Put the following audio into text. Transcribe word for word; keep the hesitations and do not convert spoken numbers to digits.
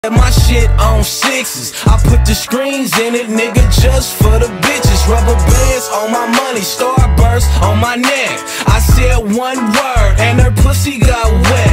My shit on sixes, I put the screens in it, nigga, just for the bitches. Rubber bands on my money, starburst on my neck. I said one word and her pussy got wet.